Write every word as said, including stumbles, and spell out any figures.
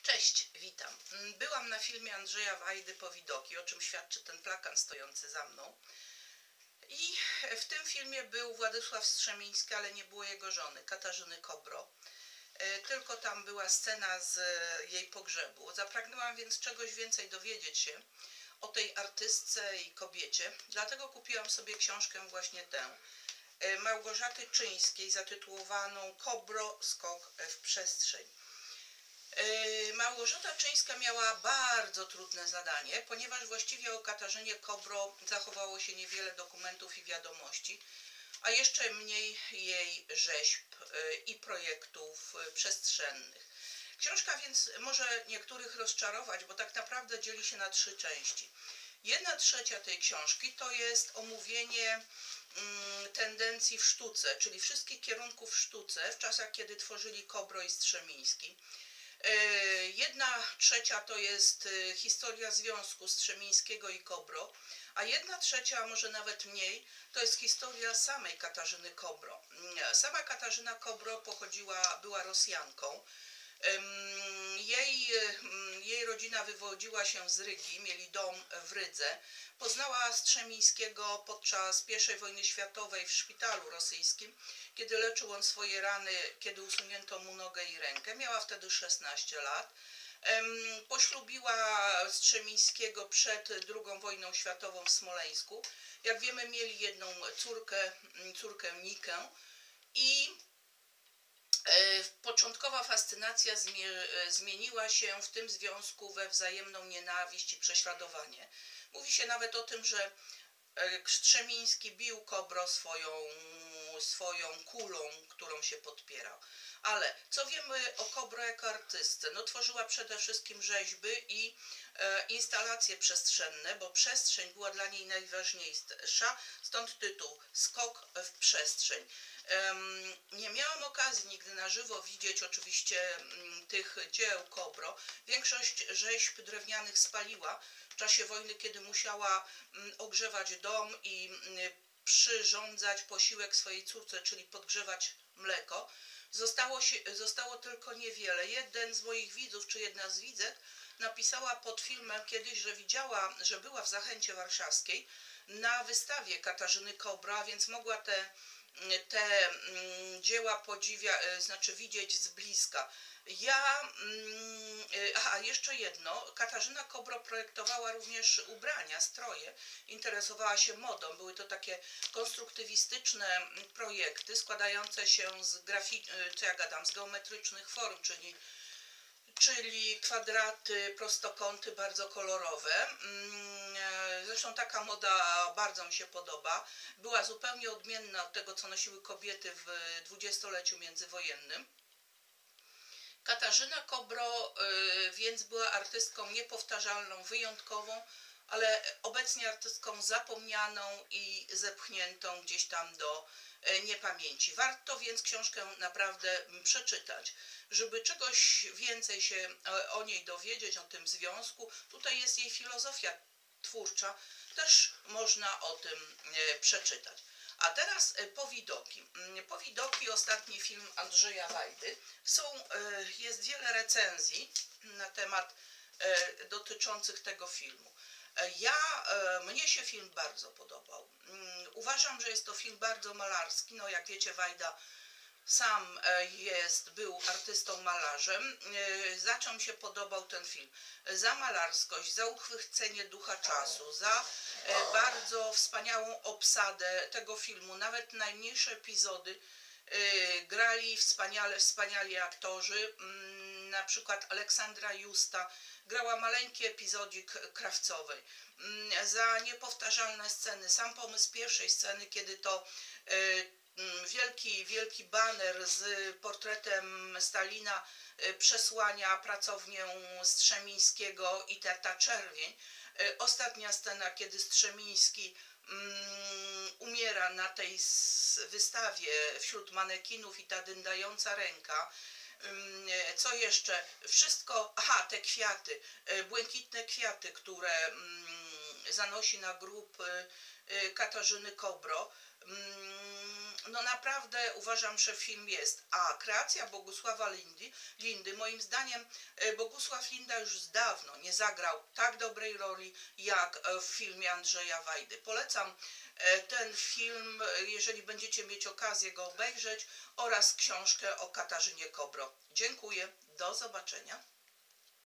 Cześć, witam. Byłam na filmie Andrzeja Wajdy Powidoki, o czym świadczy ten plakat stojący za mną. I w tym filmie był Władysław Strzemiński, ale nie było jego żony, Katarzyny Kobro. Tylko tam była scena z jej pogrzebu. Zapragnęłam więc czegoś więcej dowiedzieć się o tej artystce i kobiecie, dlatego kupiłam sobie książkę właśnie tę, Małgorzaty Czyńskiej, zatytułowaną Kobro, skok w przestrzeń. Małgorzata Czyńska miała bardzo trudne zadanie, ponieważ właściwie o Katarzynie Kobro zachowało się niewiele dokumentów i wiadomości, a jeszcze mniej jej rzeźb i projektów przestrzennych. Książka więc może niektórych rozczarować, bo tak naprawdę dzieli się na trzy części. Jedna trzecia tej książki to jest omówienie tendencji w sztuce, czyli wszystkich kierunków w sztuce w czasach, kiedy tworzyli Kobro i Strzemiński. Jedna trzecia to jest historia związku Strzemińskiego i Kobro, a jedna trzecia, a może nawet mniej, to jest historia samej Katarzyny Kobro. Sama Katarzyna Kobro pochodziła, była Rosjanką. Jej, jej rodzina wywodziła się z Rygi, mieli dom w Rydze. Poznała Strzemińskiego podczas pierwszej wojny światowej w szpitalu rosyjskim, kiedy leczył on swoje rany, kiedy usunięto mu nogę i rękę. Miała wtedy szesnaście lat. Poślubiła Strzemińskiego przed drugą wojną światową w Smoleńsku. Jak wiemy, mieli jedną córkę, córkę Nikę i początkowa fascynacja zmieniła się w tym związku we wzajemną nienawiść i prześladowanie. Mówi się nawet o tym, że Strzemiński bił Kobro swoją, swoją kulą, którą się podpierał. Ale co wiemy o Kobro jako artystce? No, tworzyła przede wszystkim rzeźby i e, instalacje przestrzenne, bo przestrzeń była dla niej najważniejsza, stąd tytuł Skok w przestrzeń. Um, nie miałam okazji nigdy na żywo widzieć oczywiście m, tych dzieł Kobro. Większość rzeźb drewnianych spaliła w czasie wojny, kiedy musiała m, ogrzewać dom i m, przyrządzać posiłek swojej córce, czyli podgrzewać mleko. Zostało, się, zostało tylko niewiele. Jeden z moich widzów, czy jedna z widzek, napisała pod filmem kiedyś, że widziała, że była w Zachęcie Warszawskiej na wystawie Katarzyny Kobro, więc mogła te, te mm, dzieła podziwia, znaczy widzieć z bliska. Ja, mm, aha, jeszcze jedno, Katarzyna Kobro projektowała również ubrania, stroje, interesowała się modą. Były to takie konstruktywistyczne projekty składające się z grafik, co ja gadam, z geometrycznych form, czyli, czyli kwadraty, prostokąty bardzo kolorowe. Zresztą taka moda bardzo mi się podoba. Była zupełnie odmienna od tego, co nosiły kobiety w dwudziestoleciu międzywojennym. Katarzyna Kobro y, więc była artystką niepowtarzalną, wyjątkową, ale obecnie artystką zapomnianą i zepchniętą gdzieś tam do y, niepamięci. Warto więc książkę naprawdę przeczytać, żeby czegoś więcej się y, o niej dowiedzieć, o tym związku. Tutaj jest jej filozofia twórcza, też można o tym y, przeczytać. A teraz Powidoki. Powidoki, ostatni film Andrzeja Wajdy. Są, jest wiele recenzji na temat dotyczących tego filmu. Ja, mnie się film bardzo podobał. Uważam, że jest to film bardzo malarski. No, jak wiecie, Wajda sam jest, był artystą malarzem. Za czym się podobał ten film? Za malarskość, za uchwycenie ducha czasu, za bardzo wspaniałą obsadę tego filmu. Nawet najmniejsze epizody grali wspaniale, wspaniali aktorzy. Na przykład Aleksandra Justa grała maleńki epizodzik krawcowej. Za niepowtarzalne sceny. Sam pomysł pierwszej sceny, kiedy to wielki, wielki baner z portretem Stalina przesłania pracownię Strzemińskiego i ta, ta czerwień. Ostatnia scena, kiedy Strzemiński um, umiera na tej wystawie wśród manekinów i ta dyndająca ręka. Um, co jeszcze? Wszystko, aha, te kwiaty, błękitne kwiaty, które um, zanosi na grób Katarzyny Kobro. No naprawdę uważam, że film jest, a kreacja Bogusława Lindy, Lindy, moim zdaniem Bogusław Linda już z dawno nie zagrał tak dobrej roli jak w filmie Andrzeja Wajdy. Polecam ten film, jeżeli będziecie mieć okazję go obejrzeć, oraz książkę o Katarzynie Kobro. Dziękuję, do zobaczenia.